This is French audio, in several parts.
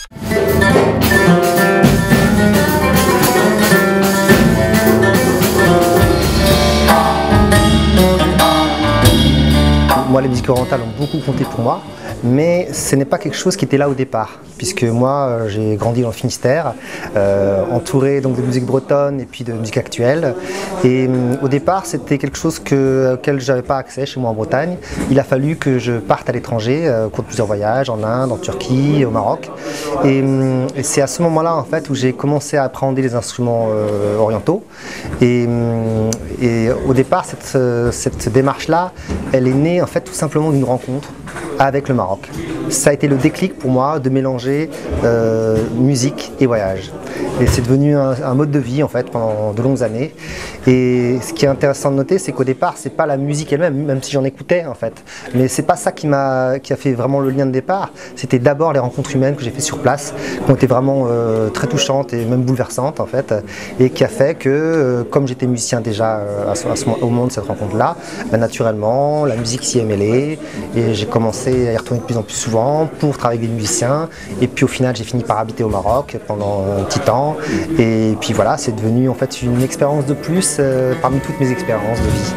Moi, les musiques orientales ont beaucoup compté pour moi, mais ce n'est pas quelque chose qui était là au départ, puisque moi, j'ai grandi dans le Finistère, entouré donc de musique bretonne et puis de musique actuelle. Et au départ, c'était quelque chose auquel je n'avais pas accès chez moi en Bretagne. Il a fallu que je parte à l'étranger, au cours de plusieurs voyages, en Inde, en Turquie, au Maroc. Et c'est à ce moment-là, en fait, où j'ai commencé à appréhender les instruments orientaux. Et au départ, cette démarche-là, elle est née en fait tout simplement d'une rencontre avec le Maroc. Ça a été le déclic pour moi de mélanger musique et voyage. Et c'est devenu un mode de vie en fait pendant de longues années. Et ce qui est intéressant de noter, c'est qu'au départ, c'est pas la musique elle-même, même si j'en écoutais en fait. Mais c'est pas ça qui a fait vraiment le lien de départ. C'était d'abord les rencontres humaines que j'ai fait sur place, qui ont été vraiment très touchantes et même bouleversantes en fait. Et qui a fait que, comme j'étais musicien déjà au moment de cette rencontre-là, naturellement, la musique s'y est mêlée. Et j'ai commencé à y retourner de plus en plus souvent pour travailler avec des musiciens. Et puis au final, j'ai fini par habiter au Maroc pendant un petit temps. Et puis voilà, c'est devenu en fait une expérience de plus parmi toutes mes expériences de vie.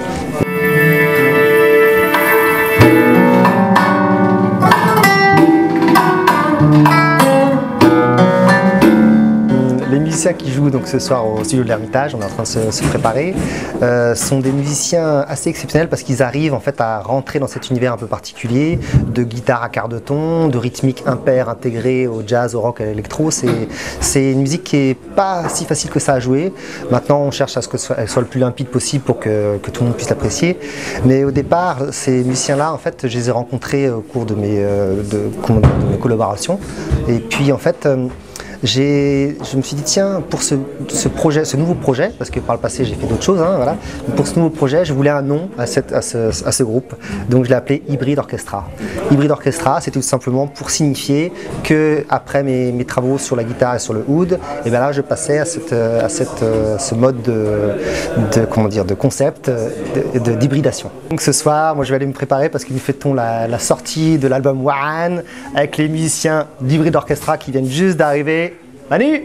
Les musiciens qui jouent donc ce soir au studio de l'Ermitage, on est en train de se préparer, sont des musiciens assez exceptionnels parce qu'ils arrivent en fait à rentrer dans cet univers un peu particulier de guitare à quart de ton, de rythmique impair intégrée au jazz, au rock, à l'électro. C'est une musique qui n'est pas si facile que ça à jouer. Maintenant, on cherche à ce qu'elle soit le plus limpide possible pour que tout le monde puisse l'apprécier. Mais au départ, ces musiciens-là, en fait, je les ai rencontrés au cours de mes collaborations. Et puis, en fait, je me suis dit tiens, pour ce nouveau projet, parce que par le passé j'ai fait d'autres choses, hein, voilà. Pour ce nouveau projet, je voulais un nom à ce groupe, donc je l'ai appelé Hybrid Orchestra. Hybrid Orchestra, c'était tout simplement pour signifier que après mes travaux sur la guitare et sur le oud, et bien là je passais à ce mode de concept, d'hybridation. Donc ce soir, moi je vais aller me préparer parce que nous fêtons la sortie de l'album Waran avec les musiciens d'Hybrid Orchestra qui viennent juste d'arriver. Manu.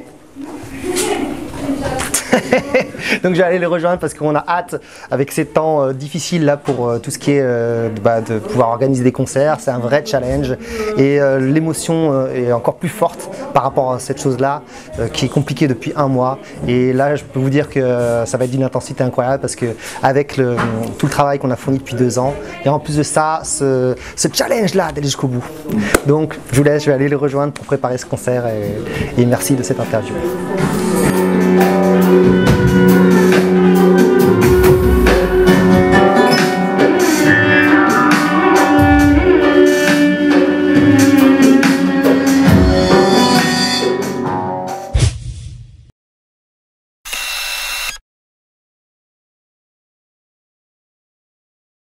Donc je vais aller les rejoindre parce qu'on a hâte avec ces temps difficiles là pour tout ce qui est de pouvoir organiser des concerts. C'est un vrai challenge et l'émotion est encore plus forte par rapport à cette chose là qui est compliquée depuis un mois. Et là je peux vous dire que ça va être d'une intensité incroyable parce que avec tout le travail qu'on a fourni depuis 2 ans, et en plus de ça ce challenge là d'aller jusqu'au bout. Donc je vous laisse, je vais aller les rejoindre pour préparer ce concert et merci de cette interview.